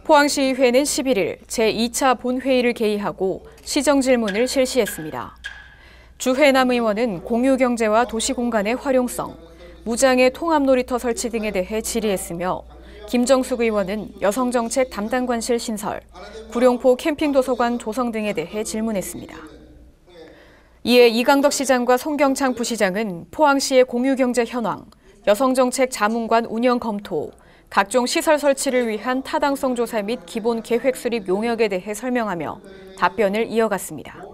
포항시의회는 11일 제2차 본회의를 개의하고 시정질문을 실시했습니다. 주회남 의원은 공유경제와 도시공간의 활용성, 무장의 통합놀이터 설치 등에 대해 질의했으며 김정숙 의원은 여성정책 담당관실 신설, 구룡포 캠핑도서관 조성 등에 대해 질문했습니다. 이에 이강덕 시장과 송경창 부시장은 포항시의 공유경제 현황, 여성정책 자문관 운영 검토, 각종 시설 설치를 위한 타당성 조사 및 기본 계획 수립 용역에 대해 설명하며 답변을 이어갔습니다.